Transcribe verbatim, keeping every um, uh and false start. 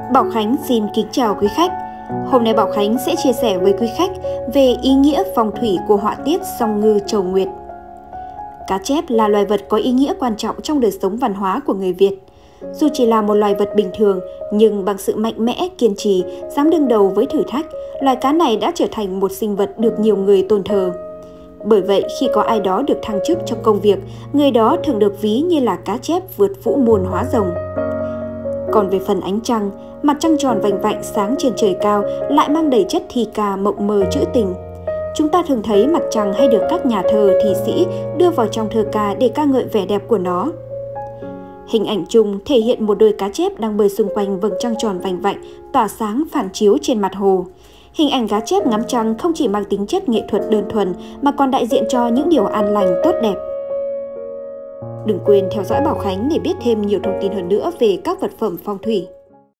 Bảo Khánh xin kính chào quý khách. Hôm nay Bảo Khánh sẽ chia sẻ với quý khách về ý nghĩa phong thủy của họa tiết song ngư chầu nguyệt. Cá chép là loài vật có ý nghĩa quan trọng trong đời sống văn hóa của người Việt. Dù chỉ là một loài vật bình thường, nhưng bằng sự mạnh mẽ, kiên trì, dám đương đầu với thử thách, loài cá này đã trở thành một sinh vật được nhiều người tôn thờ. Bởi vậy, khi có ai đó được thăng chức trong công việc, người đó thường được ví như là cá chép vượt vũ môn hóa rồng. Còn về phần ánh trăng, mặt trăng tròn vành vạnh sáng trên trời cao lại mang đầy chất thi ca mộng mơ trữ tình. Chúng ta thường thấy mặt trăng hay được các nhà thơ, thi sĩ đưa vào trong thơ ca để ca ngợi vẻ đẹp của nó. Hình ảnh chung thể hiện một đôi cá chép đang bơi xung quanh vầng trăng tròn vành vạnh, tỏa sáng phản chiếu trên mặt hồ. Hình ảnh cá chép ngắm trăng không chỉ mang tính chất nghệ thuật đơn thuần mà còn đại diện cho những điều an lành tốt đẹp. Đừng quên theo dõi Bảo Khánh để biết thêm nhiều thông tin hơn nữa về các vật phẩm phong thủy.